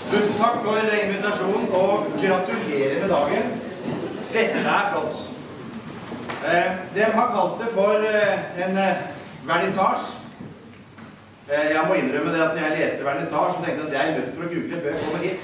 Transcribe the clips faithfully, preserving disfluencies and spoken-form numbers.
Tusen takk for invitasjonen, og gratulerer med dagen. Dette er flott. De har kalt det for en vernissage. Jeg må innrømme det at når jeg leste vernissage, så tenkte jeg at jeg er nødt for å google før jeg kommer hit.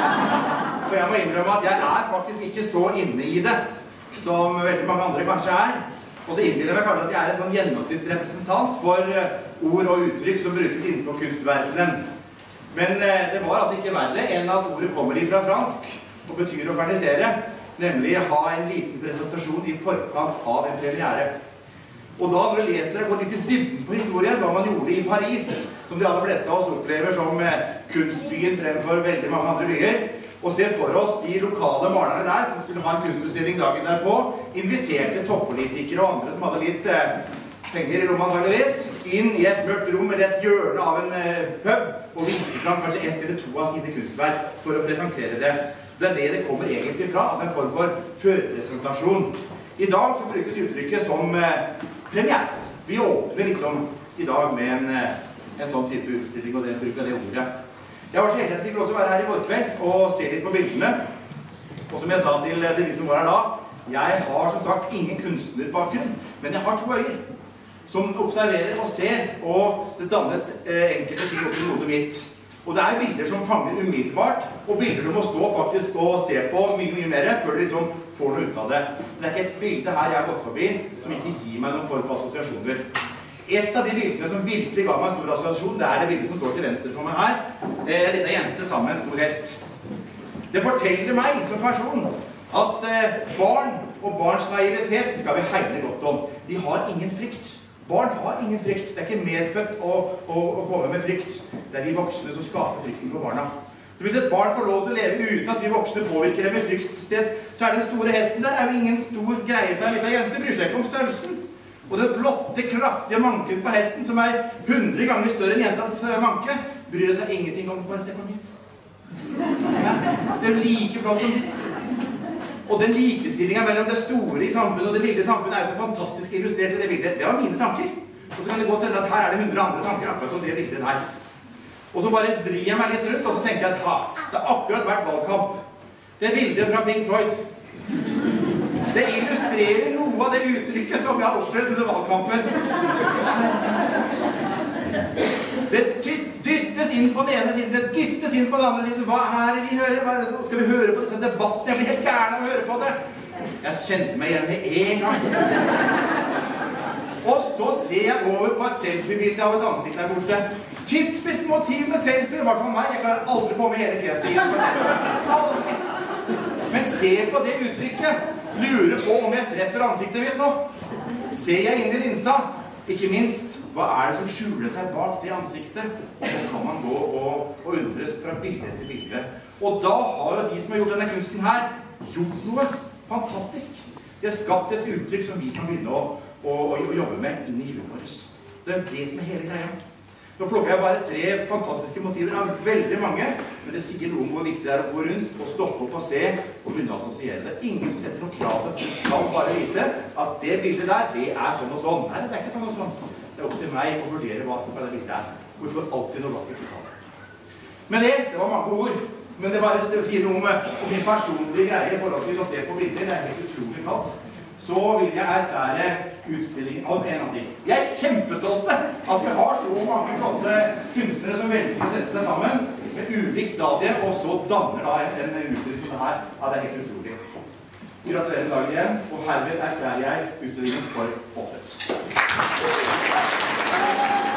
For jeg må innrømme at jeg er faktisk ikke så inne i det, som veldig mange andre kanskje er. Og så innbiller jeg meg kanskje at jeg er en sånn gjennomsnittsrepresentant for ord og uttrykk som brukes innenfor kunstverdenen. Men det var altså ikke verre enn at ordet kommer ifra fransk og betyr å vernissere, nemlig ha en liten presentasjon i forkant av en premiere. Og da når du leser det, går litt i dybden på historien, hva man gjorde i Paris, som de aller fleste av oss opplever som kunstbyen fremfor veldig mange andre byer, og ser for oss de lokale malerne der som skulle ha en kunstutstilling dagen derpå, inviterte toppolitikere og andre som hadde litt penger i rommet antageligvis, inn i et mørkt rom eller et hjørne av en pub, og viste fram kanskje ett eller to av sine kunstverk for å presentere det. Det er det det kommer egentlig fra, altså en form for førpresentasjon. I dag så brukes uttrykket som premiere. Vi åpner liksom i dag med en, en sånn type utstilling, og det bruker det ordet. Jeg var så heldig at jeg fikk lov til å være her i går kveld og se litt på bildene. Og som jeg sa til de som var her da, jeg har som sagt ingen kunstnerbakgrunn, men jeg har to øyer som observerer og ser, og det dannes eh, enkelte ting opp i hodet mitt. Og det er bilder som fanger umiddelbart, og bilder du må stå faktisk og se på mye, mye mer før du liksom får noe ut av det. Det er ikke et bilde her jeg har gått forbi som ikke gir meg noen form for assosiasjoner. Et av de bildene som virkelig ga meg en stor assosiasjon, det er det bildet som står til venstre for meg her. En liten jente sammen med en stor hest. Det forteller meg som person at eh, barn og barns naivitet skal vi hegne godt om. De har ingen frykt. Barn har ingen frykt. Det er ikke medfødt å, å, å komme med frykt. Det er vi voksne som skaper frykten for barna. Så hvis et barn får lov til å leve uten at vi voksne påvirker dem i fryktsted, så er den store hesten der er jo ingen stor greie for en liten jente. Bryr seg ikke om størrelsen. Og den flotte, kraftige manken på hesten, som er hundre ganger større enn jentas manke, bryr seg ingenting om. Bare se på mitt. Ja, det er jo like flott som ditt. Og den likestillingen mellom det store i samfunnet og det lille samfunnet er jo så fantastisk illustrert i det bildet. Det var mine tanker. Og så kan det gå til at her er det hundre andre tanker akkurat om det bildet der. Og så bare vrir jeg meg litt rundt, og så tenker jeg at ha, det har akkurat vært valgkamp. Det bildet fra Pink Floyd. Det illustrerer noe av det uttrykket som jeg har opplevd under valgkampen. Det dyttes inn på den ene siden, det dyttes inn på den andre siden. Hva er det vi hører? Hva er det? Skal vi høre på disse debattene? Jeg blir helt gæren av å høre på det. Jeg kjente meg igjen med en gang. Og så ser jeg over på et selfie-bilde av et ansikt der borte. Typisk motiv med selfie, i hvert fall meg. Jeg klarer aldri å få med hele fjeset inn på selfie. Aldri. Men se på det uttrykket. Lurer på om jeg treffer ansiktet mitt nå. Ser jeg inn i linsa? Ikke minst, hva er det som skjuler seg bak det ansiktet? Og så kan man gå og, og undres fra bilde til bilde. Og da har jo de som har gjort denne kunsten her, gjort noe fantastisk. De har skapt et uttrykk som vi kan begynne å, å, å jobbe med inn i huet vårt. Det er det som er hele greia. Nå plukker jeg bare tre fantastiske motiver av veldig mange, men det sier noe om hvor viktig det er å gå rundt og stoppe opp og se og begynne å assosiere det. Ingen som setter noe krav til at du skal bare vite at det bildet der, det er sånn og sånn. Nei, det er ikke sånn og sånn. Det er opp til meg å vurdere hva det bildet er. Og vi får alltid noe vakkert ut av det. Men det, det var mange ord. Men det bare sier noe om, om min personlige greie i forhold til å se på bilder. Det er helt utrolig kaldt. Så vil jeg erklære utstillingen av en av de. Jeg er kjempestolte at vi har så mange flotte kunstnere som velger å sette seg sammen med ulikt stadie, og så danner da en, en utstilling som det her. Ja, det er helt utrolig. Gratulerer dagen igjen, og herved erklærer jeg utstillingen for åpnet.